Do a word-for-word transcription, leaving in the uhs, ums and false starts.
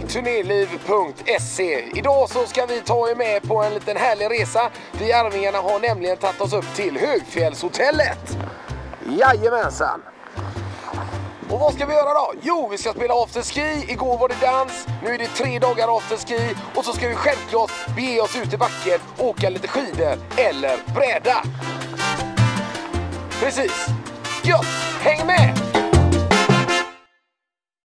turnéliv punkt se. Idag så ska vi ta er med på en liten härlig resa. Vi Arvingarna har nämligen tagit oss upp till Högfjällshotellet. Jajamensan! Och vad ska vi göra då? Jo, vi ska spela afterski. Igår var det dans, nu är det tre dagar afterski. Och så ska vi självklart bege oss ut i backen, åka lite skidor eller bräda. Precis. Gött, häng med!